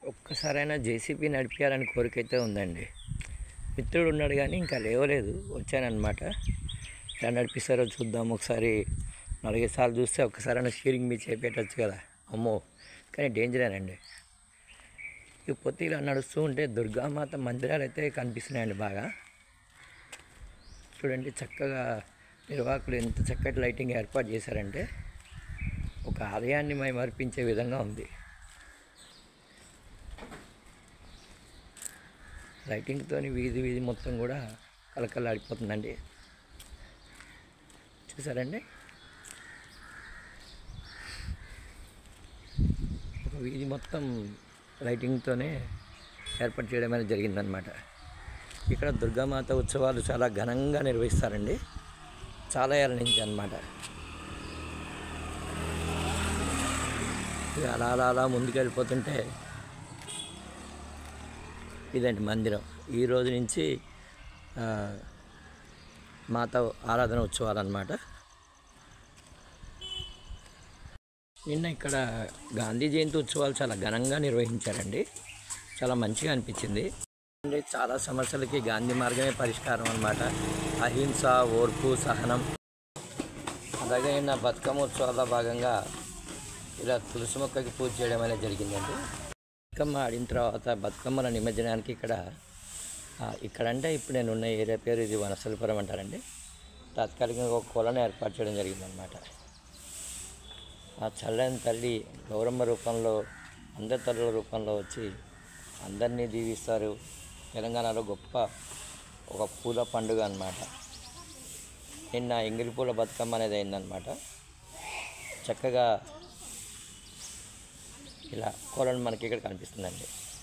ఒక్కసారైనా జేసీబీ నడిపించాలని కోరికైతే ఉందండి. మిత్రుడు ఉన్నాడు కానీ ఇంకా లేవలేదు, వచ్చానమాట. ఎలా నడిపిస్తారో చూద్దాం ఒకసారి. 4 సార్లు చూస్తే ఒక్కసారైనా స్టీరింగ్ మీద చేపెట్టచ్చు కదా. అమ్మో, కానీ డేంజరేనండి. ఇకపోతే ఇలా నడుస్తూ ఉంటే దుర్గామాత మందిరాలు అయితే కనిపిస్తున్నాయండి బాగా. చూడండి, చక్కగా నిర్వాహకులు ఎంత చక్కటి లైటింగ్ ఏర్పాటు చేశారంటే ఒక ఆలయాన్ని మైమరిపించే విధంగా ఉంది. లైటింగ్తో వీధి వీధి మొత్తం కూడా కలకలాడిపోతుందండి. చూసారండి, ఒక వీధి మొత్తం లైటింగ్తోనే ఏర్పాటు చేయడం అనేది జరిగిందనమాట. ఇక్కడ దుర్గామాత ఉత్సవాలు చాలా ఘనంగా నిర్వహిస్తారండి, చాలా ఏళ్ళ నుంచి అన్నమాట. ఇక అలా అలా అలా ముందుకు వెళ్ళిపోతుంటే ఇదండి మందిరం. ఈ రోజు నుంచి మాత ఆరాధన ఉత్సవాలు అన్నమాట. నిన్న ఇక్కడ గాంధీ జయంతి ఉత్సవాలు చాలా ఘనంగా నిర్వహించారండి. చాలా మంచిగా అనిపించింది. చాలా సమస్యలకి గాంధీ మార్గమే పరిష్కారం అన్నమాట. అహింస, ఓర్పు, సహనం. అలాగే నిన్న బతుకమ్మ ఉత్సవాల్లో భాగంగా ఇలా తులసి మొక్కకి పూజ చేయడం అనేది జరిగిందండి. బతుకమ్మ ఆడిన తర్వాత బతుకమ్మల నిమజ్జనానికి ఇక్కడంటే ఇప్పుడు నేను ఉన్న ఏరియా పేరు ఇది వనస్థలిపురం అంటారండి. తాత్కాలికంగా ఒక కొలను ఏర్పాటు చేయడం జరిగిందనమాట. ఆ చల్లని తల్లి గౌరమ్మ రూపంలో, అందరి తల్లుల రూపంలో వచ్చి అందరినీ దీవిస్తారు. తెలంగాణలో గొప్ప ఒక పూల పండుగ అన్నమాట. నిన్న ఎంగిలి పూల బతుకమ్మ అనేది అయిందనమాట. చక్కగా ఇలా కొలను మనకి ఇక్కడ కనిపిస్తుందండి.